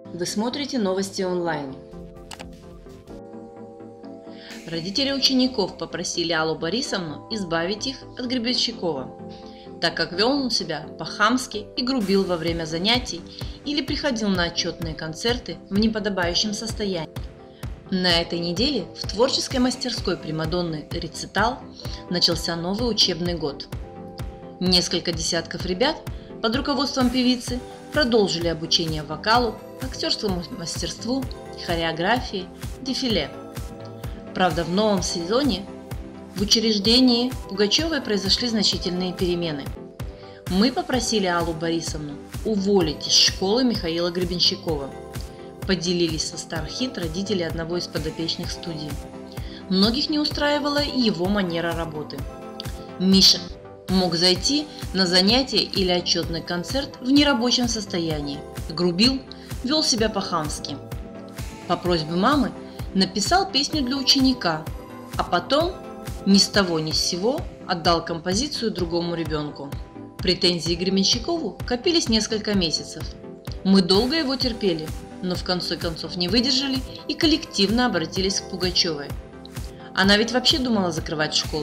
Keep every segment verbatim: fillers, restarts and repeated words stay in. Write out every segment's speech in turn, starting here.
Вы смотрите новости онлайн. Родители учеников попросили Аллу Борисовну избавить их от Гребенщикова, так как вел он себя по-хамски и грубил во время занятий или приходил на отчетные концерты в неподобающем состоянии. На этой неделе в творческой мастерской примадонны «Рецитал» начался новый учебный год. Несколько десятков ребят под руководством певицы продолжили обучение вокалу, актерскому мастерству, хореографии, дефиле. Правда, в новом сезоне в учреждении Пугачевой произошли значительные перемены. Мы попросили Аллу Борисовну уволить из школы Михаила Гребенщикова. Поделились со Стархит родители одного из подопечных студии. Многих не устраивала и его манера работы. Миша мог зайти на занятие или отчетный концерт в нерабочем состоянии, грубил, вел себя по-хамски. По просьбе мамы написал песню для ученика, а потом ни с того ни с сего отдал композицию другому ребенку. Претензии к Гребенщикову копились несколько месяцев. Мы долго его терпели, но в конце концов не выдержали и коллективно обратились к Пугачевой. Она ведь вообще думала закрывать школу.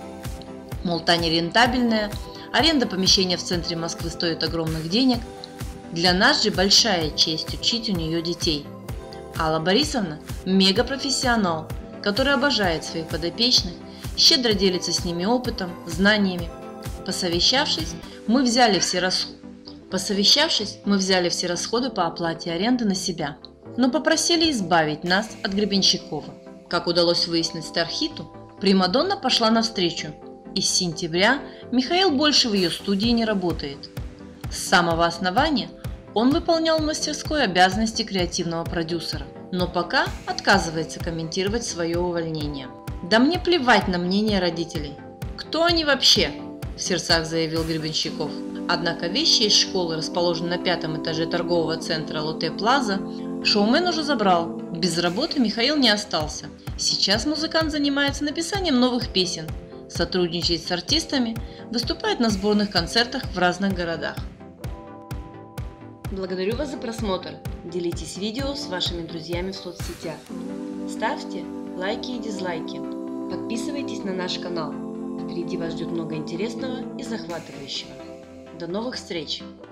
Мол, та нерентабельная, аренда помещения в центре Москвы стоит огромных денег. Для нас же большая честь учить у нее детей. Алла Борисовна – мегапрофессионал, который обожает своих подопечных, щедро делится с ними опытом, знаниями. Посовещавшись, мы взяли все расходы. Посовещавшись, мы взяли все расходы по оплате аренды на себя, но попросили избавить нас от Гребенщикова. Как удалось выяснить Стархиту, примадонна пошла навстречу, и с сентября Михаил больше в ее студии не работает. С самого основания он выполнял в мастерской обязанности креативного продюсера, но пока отказывается комментировать свое увольнение. «Да мне плевать на мнение родителей. Кто они вообще?» – в сердцах заявил Гребенщиков. Однако вещи из школы, расположенной на пятом этаже торгового центра Лотте Плаза, шоумен уже забрал. Без работы Михаил не остался. Сейчас музыкант занимается написанием новых песен, сотрудничает с артистами, выступает на сборных концертах в разных городах. Благодарю вас за просмотр. Делитесь видео с вашими друзьями в соцсетях. Ставьте лайки и дизлайки. Подписывайтесь на наш канал. Впереди вас ждет много интересного и захватывающего. До новых встреч!